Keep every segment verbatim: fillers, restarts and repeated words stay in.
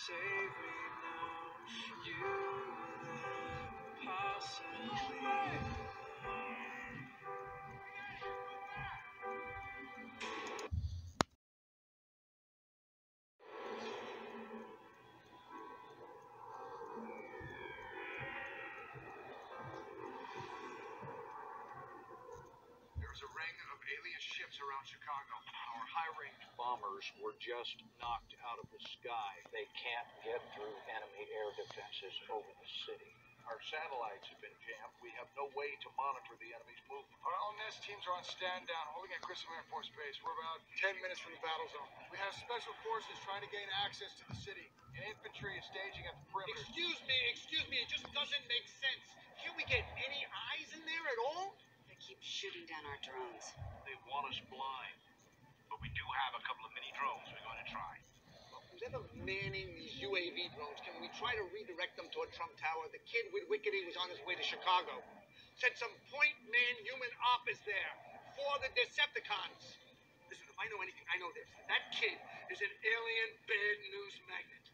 Save me now. You live possibly. There's a ring of alien ships around Chicago. Our high-range bombers were just knocked out of the sky. They can't get through enemy air defenses over the city. Our satellites have been jammed. We have no way to monitor the enemy's movement. Our L N S teams are on stand down, holding at Crystal Air Force Base. We're about ten minutes from the battle zone. We have special forces trying to gain access to the city, and infantry is staging at the perimeter. Excuse me, excuse me, it just doesn't make sense. Can't we get any eyes in there at all? They keep shooting down our drones. They want us blind. But we do have a couple of mini drones we're going to try. Instead of manning these U A V drones, can we try to redirect them toward Trump Tower? The kid with Wickedy was on his way to Chicago. Said some point man human op is there for the Decepticons. Listen, if I know anything, I know this. That kid is an alien bad news magnet.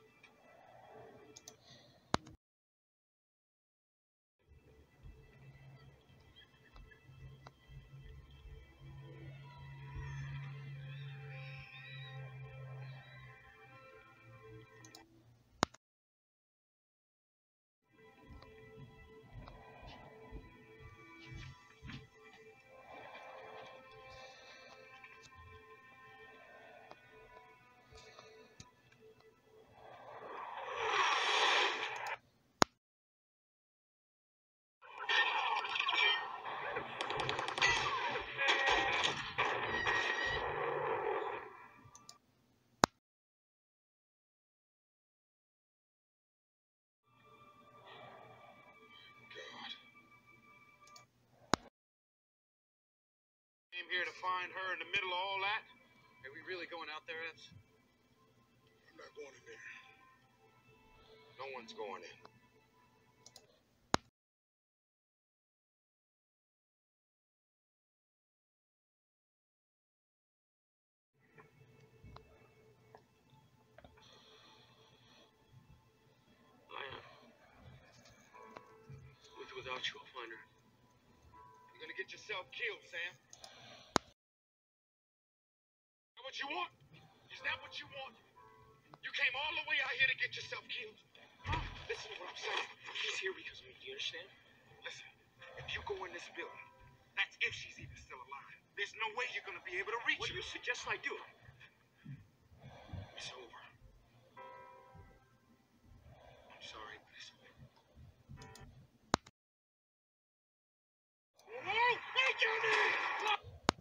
Came here to find her in the middle of all that. Are we really going out there, Epps? I'm not going in there. No one's going in. I am. With or without you, I'll find her. You're gonna get yourself killed, Sam. Is that what you want? Is that what you want? You came all the way out here to get yourself killed. Huh? Listen to what I'm saying. She's here because of me. Do you understand? Listen, if you go in this building, that's if she's even still alive. There's no way you're gonna be able to reach What do her. you suggest I do? It's over. I'm sorry, but it's over. Whoa! Wait, Johnny!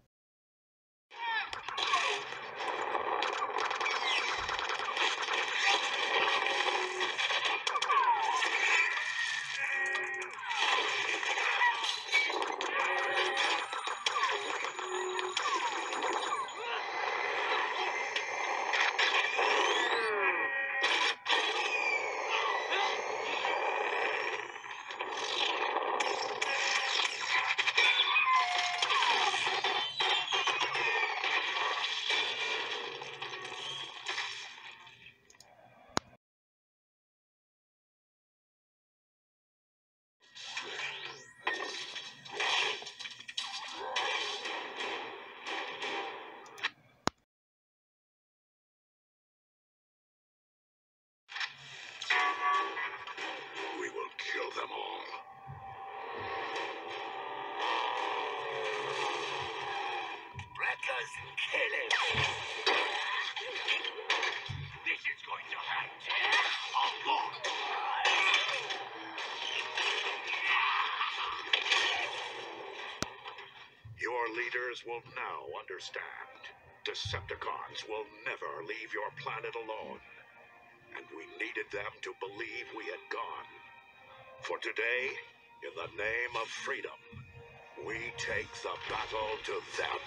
We will kill them all. Let us kill him. This is going to hurt a lot. Your leaders will now understand. Decepticons will never leave your planet alone. And we needed them to believe we had gone. For today, in the name of freedom, we take the battle to them.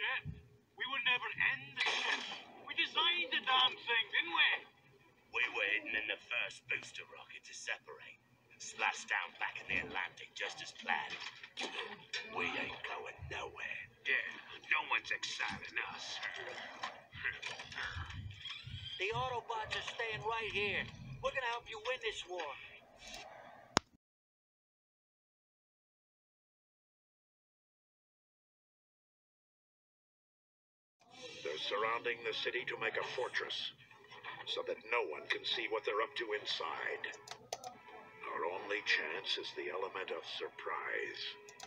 Chef. We would never end the ship. We designed the damn thing, didn't we? We were hidden in the first booster rocket to separate. Splashed down back in the Atlantic just as planned. We ain't going nowhere. Yeah, no one's exciting us. The Autobots are staying right here. We're gonna help you win this war. They're surrounding the city to make a fortress, so that no one can see what they're up to inside. Our only chance is the element of surprise.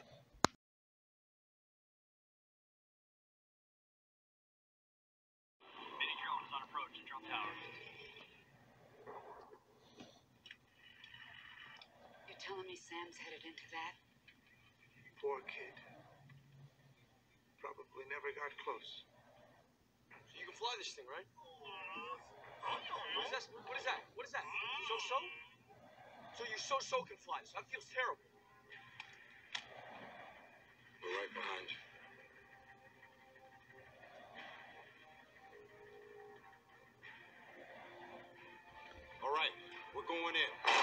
Mini drone is on approach to Trump Tower. You're telling me Sam's headed into that? Poor kid. Probably never got close. You can fly this thing, right? What is that? What is that? What is that? So-so? So you so-so can fly this. That feels terrible. We're right behind you. All right, we're going in.